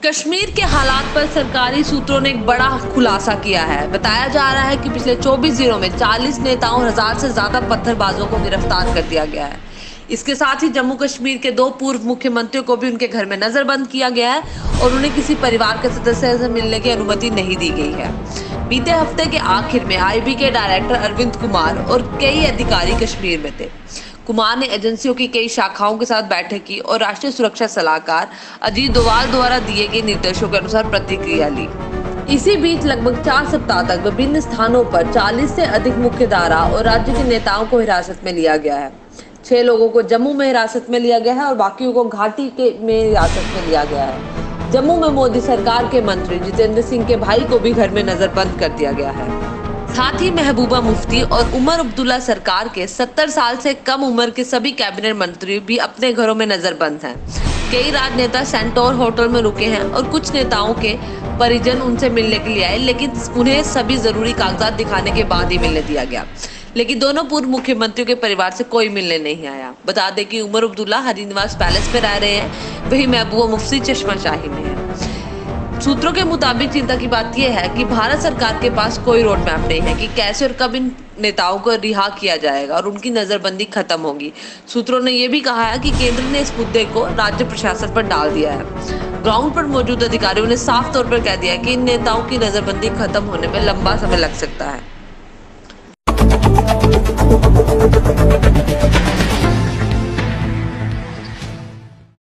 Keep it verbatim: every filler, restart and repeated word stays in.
कश्मीर के हालात पर सरकारी सूत्रों ने एक बड़ा खुलासा किया है। बताया जा रहा है कि पिछले चौबीस दिनों में चालीस नेताओं और हजार से ज्यादा पत्थरबाजों को गिरफ्तार कर दिया गया है। इसके साथ ही जम्मू कश्मीर के दो पूर्व मुख्यमंत्रियों को भी उनके घर में नजरबंद किया गया है और उन्हें किसी परिवार के सदस्य से मिलने की अनुमति नहीं दी गई है। बीते हफ्ते के आखिर में आईबी के डायरेक्टर अरविंद कुमार और कई अधिकारी कश्मीर में थे। कुमार ने एजेंसियों की कई शाखाओं के साथ बैठक की और राष्ट्रीय सुरक्षा सलाहकार अजीत डोभाल द्वारा दिए गए निर्देशों के अनुसार प्रतिक्रिया ली। इसी बीच लगभग चार सप्ताह तक विभिन्न स्थानों पर चालीस से अधिक मुख्यधारा और राज्य के नेताओं को हिरासत में लिया गया है। छह लोगों को जम्मू में हिरासत में लिया गया है और बाकियों को घाटी के में हिरासत में लिया गया है। जम्मू में मोदी सरकार के मंत्री जितेंद्र सिंह के भाई को भी घर में नजरबंद कर दिया गया है। साथ ही महबूबा मुफ्ती और उमर अब्दुल्ला सरकार के सत्तर साल से कम उम्र के सभी कैबिनेट मंत्री भी अपने घरों में नजरबंद हैं। कई राजनेता सेंटोर होटल में रुके हैं और कुछ नेताओं के परिजन उनसे मिलने के लिए आए, लेकिन उन्हें सभी जरूरी कागजात दिखाने के बाद ही मिलने दिया गया। लेकिन दोनों पूर्व मुख्यमंत्रियों के परिवार से कोई मिलने नहीं आया। बता दें कि उमर अब्दुल्ला हरिनिवास पैलेस में रह रहे हैं, वहीं महबूबा मुफ्ती चश्मा शाही में है। सूत्रों के मुताबिक चिंता की बात यह है कि भारत सरकार के पास कोई रोड मैप नहीं है कि कैसे और कब इन नेताओं को रिहा किया जाएगा और उनकी नजरबंदी खत्म होगी। सूत्रों ने यह भी कहा है कि केंद्र ने इस मुद्दे को राज्य प्रशासन पर डाल दिया है। ग्राउंड पर मौजूद अधिकारियों ने साफ तौर पर कह दिया है कि इन नेताओं की नजरबंदी खत्म होने में लंबा समय लग सकता है।